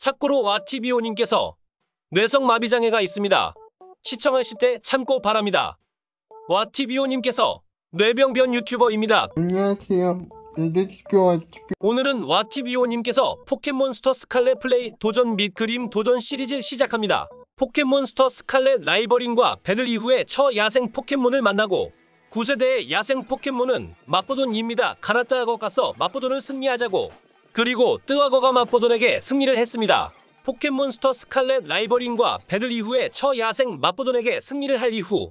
참고로 와티비오님께서 뇌성마비장애가 있습니다. 시청하실 때 참고 바랍니다. 와티비오님께서 뇌병변 유튜버입니다. 안녕하세요. 뇌지표 오늘은 와티비오님께서 포켓몬스터 스칼렛 플레이 도전 및 그림 도전 시리즈 시작합니다. 포켓몬스터 스칼렛 라이벌인과 배틀 이후에 야생 포켓몬을 만나고 9세대의 야생 포켓몬은 마포돈입니다. 가나타하고 가서 마포돈을 승리하자고. 그리고 뜨아거가 마포돈에게 승리를 했습니다. 포켓몬스터 스칼렛 라이벌인과 배틀 이후에 야생 마포돈에게 승리를 할 이후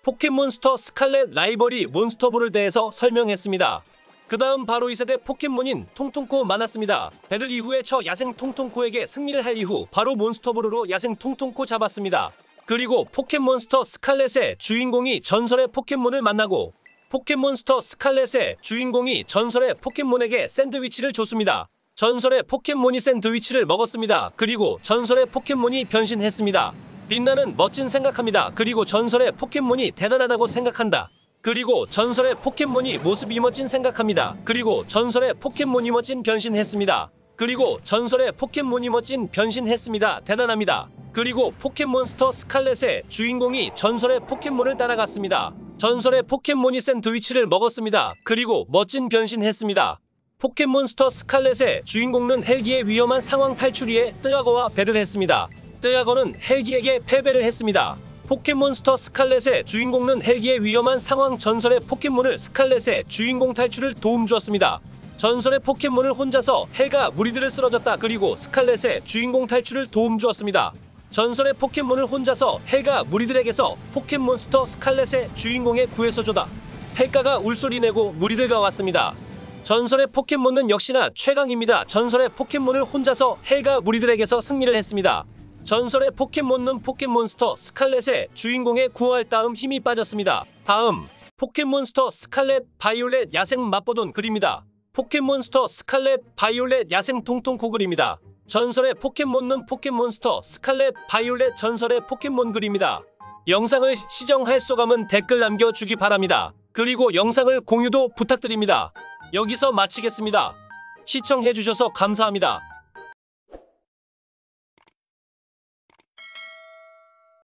포켓몬스터 스칼렛 라이벌이 몬스터볼을 대해서 설명했습니다. 그 다음 바로 2세대 포켓몬인 통통코 만났습니다. 배틀 이후에 야생 통통코에게 승리를 할 이후 바로 몬스터볼으로 야생 통통코 잡았습니다. 그리고 포켓몬스터 스칼렛의 주인공이 전설의 포켓몬을 만나고 포켓몬스터 스칼렛의 주인공이 전설의 포켓몬에게 샌드위치를 줬습니다. 전설의 포켓몬이 샌드위치를 먹었습니다. 그리고 전설의 포켓몬이 변신했습니다. 빛나는 멋진 생각합니다. 그리고 전설의 포켓몬이 대단하다고 생각한다. 그리고 전설의 포켓몬이 모습이 멋진 생각합니다. 그리고 전설의 포켓몬이 멋진 변신했습니다. 그리고 전설의 포켓몬이 멋진 변신했습니다. 대단합니다. 그리고 포켓몬스터 스칼렛의 주인공이 전설의 포켓몬을 따라갔습니다. 전설의 포켓몬이 샌드위치를 먹었습니다. 그리고 멋진 변신했습니다. 포켓몬스터 스칼렛의 주인공은 헬기의 위험한 상황 탈출위에 뜨아거와 배틀을 했습니다. 뜨아거는 헬기에게 패배를 했습니다. 포켓몬스터 스칼렛의 주인공은 헬기의 위험한 상황 전설의 포켓몬을 스칼렛의 주인공 탈출을 도움 주었습니다. 전설의 포켓몬을 혼자서 헬가 무리들을 쓰러졌다. 그리고 스칼렛의 주인공 탈출을 도움 주었습니다. 전설의 포켓몬을 혼자서 헬가 무리들에게서 포켓몬스터 스칼렛의 주인공의 구해서줘다. 헬가가 울소리 내고 무리들과 왔습니다. 전설의 포켓몬은 역시나 최강입니다. 전설의 포켓몬을 혼자서 헬가 무리들에게서 승리를 했습니다. 전설의 포켓몬은 포켓몬스터 스칼렛의 주인공의 구호할 다음 힘이 빠졌습니다. 다음 포켓몬스터 스칼렛 바이올렛 야생 마포돈 그립니다. 포켓몬스터 스칼렛 바이올렛 야생 통통코 그립니다. 전설의 포켓몬은 포켓몬스터 스칼렛 바이올렛 전설의 포켓몬 그립니다. 영상을 시청할 소감은 댓글 남겨주기 바랍니다. 그리고 영상을 공유도 부탁드립니다. 여기서 마치겠습니다. 시청해주셔서 감사합니다.